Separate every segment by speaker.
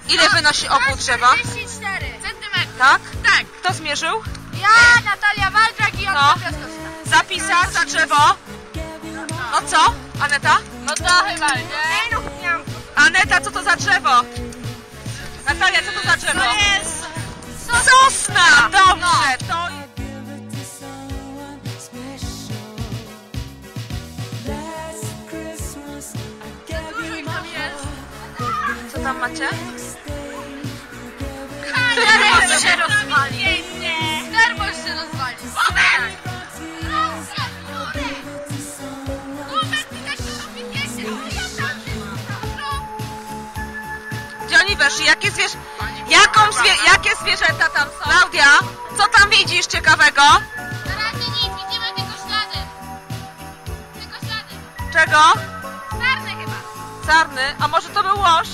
Speaker 1: Ile wynosi obwód drzewa?
Speaker 2: 44 cm.
Speaker 1: Tak? Tak. Kto zmierzył?
Speaker 2: Ja, Natalia Waldrak i Anna Piastowska.
Speaker 1: Zapisać za drzewo. No co? Aneta?
Speaker 2: No to chyba, nie?
Speaker 1: Aneta, co to za drzewo? Natalia, co to za drzewo?
Speaker 2: To jest
Speaker 1: sosna! Dobrze, to...
Speaker 2: dużo ich tam jest.
Speaker 1: Co tam macie?
Speaker 2: Termos się rozwali. Termos się rozwali.
Speaker 1: Gdzie oni weszli? Jakie zwierzęta tam są? Klaudia, co tam widzisz ciekawego?
Speaker 2: Na razie nic, widzimy tylko ślady. Tylko ślady.
Speaker 1: Czego?
Speaker 2: Sarny chyba.
Speaker 1: Sarny? A może to był łoż?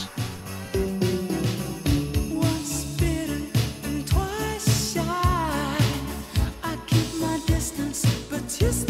Speaker 3: Once bitter and twice shy. I keep my distance, but you